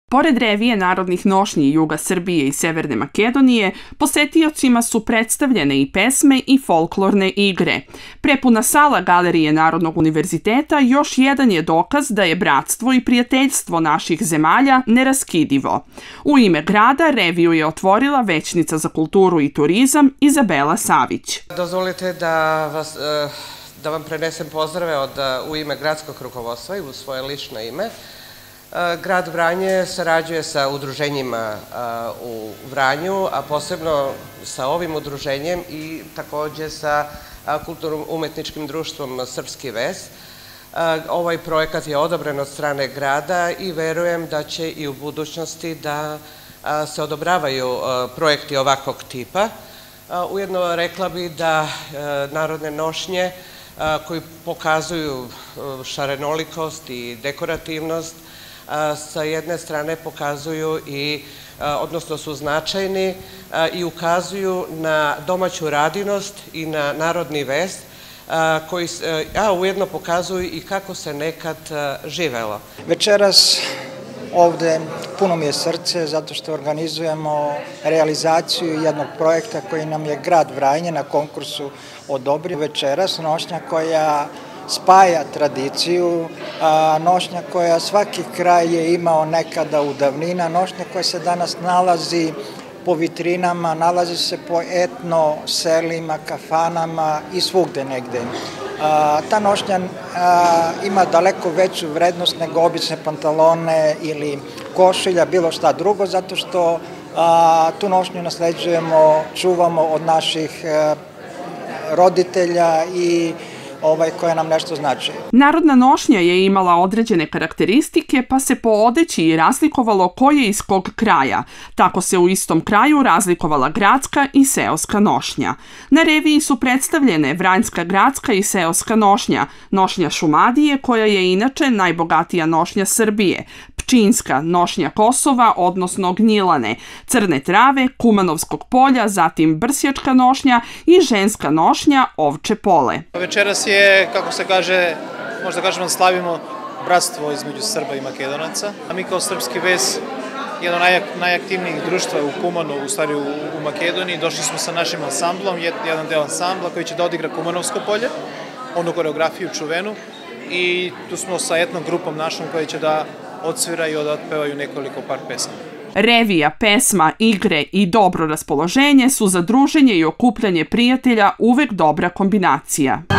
Pored revije narodnih nošnji juga Srbije i Severne Makedonije, posetiocima su predstavljene i pesme i folklorne igre. Prepuna sala Galerije Narodnog univerziteta još jedan je dokaz da je bratstvo i prijateljstvo naših zemalja neraskidivo. U ime grada reviju je otvorila većnica za kulturu i turizam Izabela Savić. Dozvolite da vam prenesem pozdrave u ime gradskog rukovodstva i u svoje lično ime. Grad Vranje sarađuje sa udruženjima u Vranju, a posebno sa ovim udruženjem i takođe sa kulturno-umetničkim društvom Srpski ves. Ovaj projekat je odobren od strane grada i verujem da će i u budućnosti da se odobravaju projekti ovakvog tipa. Ujedno rekla bih da narodne nošnje koji pokazuju šarenolikost i dekorativnost sa jedne strane pokazuju i, odnosno su značajni i ukazuju na domaću radinost i na narodni ves, a ujedno pokazuju i kako se nekad živelo. Večeras ovde puno mi je srce zato što organizujemo realizaciju jednog projekta koji nam je grad Vranje na konkursu odobrio. Večeras nošnja koja spaja tradiciju, nošnja koja svaki kraj je imao nekada u davnina, nošnja koja se danas nalazi po vitrinama, nalazi se po etno selima, kafanama i svugde negde. Ta nošnja ima daleko veću vrednost nego obične pantalone ili košulja, bilo šta drugo, zato što tu nošnju nasleđujemo, čuvamo od naših roditelja i koja nam nešto znači. Narodna nošnja je imala određene karakteristike, pa se po odeći i razlikovalo ko je iz kog kraja. Tako se u istom kraju razlikovala gradska i seoska nošnja. Na reviji su predstavljene vranjska gradska i seoska nošnja, nošnja Šumadije, koja je inače najbogatija nošnja Srbije, pčinjska nošnja Kosova, odnosno Gnjilane, Crne Trave, Kumanovskog polja, zatim brsjačka nošnja i ženska nošnja Ovče Pole. Večeras je, kako se kaže, možda kažemo da slavimo bratstvo između Srba i Makedonaca. A mi kao Srpski ves, jedno najaktivnijih društva u Kumanu, u stvari u Makedoniji, došli smo sa našim ansamblom, jedan deo ansambla koji će da odigra Kumanovsko polje, onu koreografiju čuvenu, i tu smo sa etnom grupom našom koja će da odsvira i otpevaju nekoliko par pesama. Revija, pesma, igre i dobro raspoloženje su za druženje i okupljanje prijatelja uvek dobra kombinacija.